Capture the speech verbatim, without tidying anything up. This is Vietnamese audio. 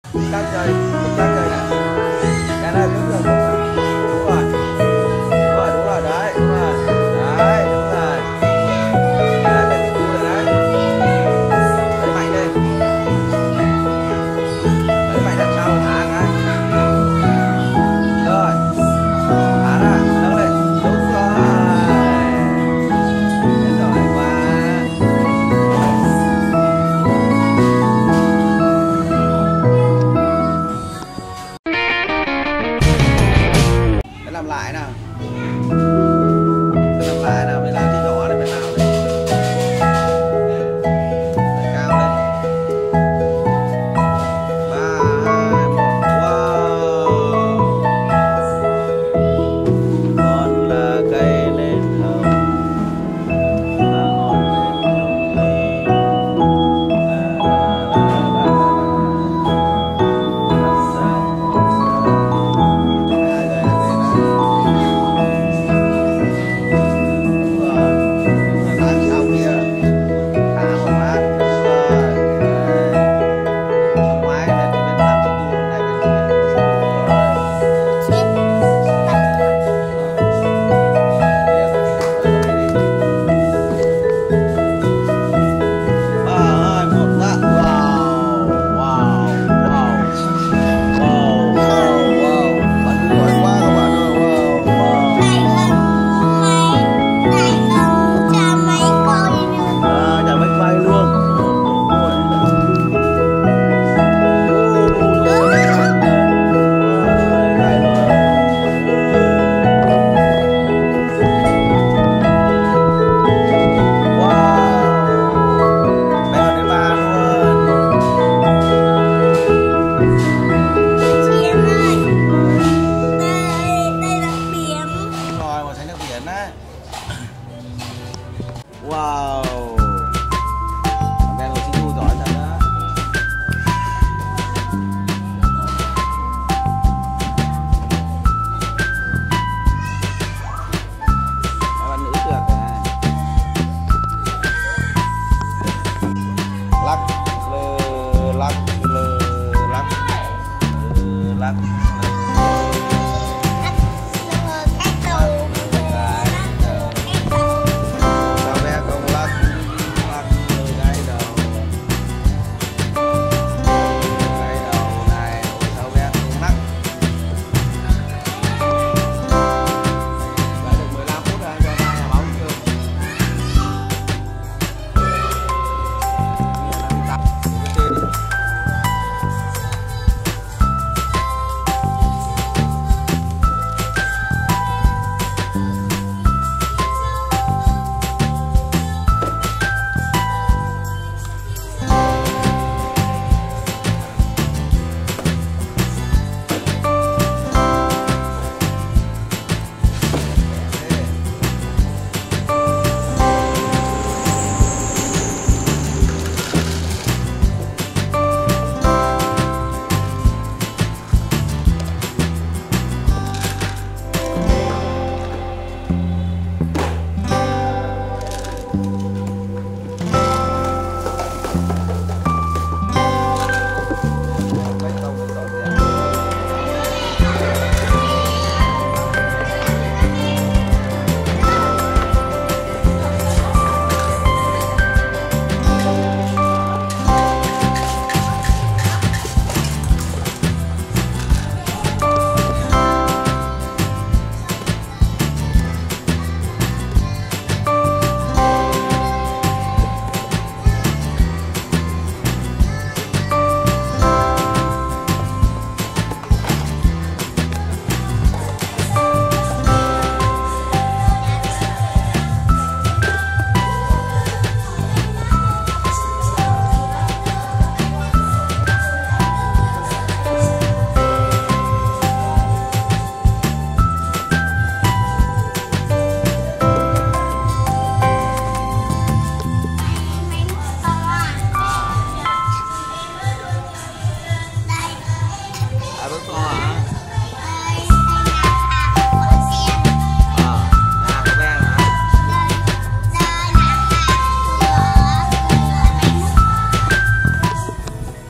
Căng trời, căng trời nè. Cái này đúng rồi, đúng rồi. Đúng rồi, đúng rồi, đấy, đúng rồi. Đấy, đúng rồi. Đấy, cái tiếp tục rồi đấy. Đẩy mạnh lên. Đẩy mạnh đằng sau, thả cái. Rồi. Thả ra, nâng lên. Đúng rồi. Giỏi quá. Để làm lại nào. Để làm lại nào, để làm tí nhỏ này, phải nào đi. Đẩy cao lên. Ba, hai, một, wow. Con là cây lên không, ba ngọn lên không ly. La, la, la, la, la, la. Rất xa, rất xa. Hai người hai bên này. Đúng rồi. Đúng rồi, bán sau kia. Thả một phát. Đúng rồi. Đấy. Xong ngoái lên thì bên làm xúc tu bên này bên kia. Ba, hai, một, đã. Wow, wow, wow. Wow, wow, wow. Bạn giỏi quá các bạn ơi. Wow, wow. À, nhà máy quay luôn. Ôi. Ôi, này rồi. Wow. Đây là đến ba luôn. Đúng rồi, màu xanh nước biển đấy. Wow. Thằng bé ngồi xích đu giỏi thật đó. Các bạn nữ trượt này. Lắc lơ lắc lơ lắc lơ lắc.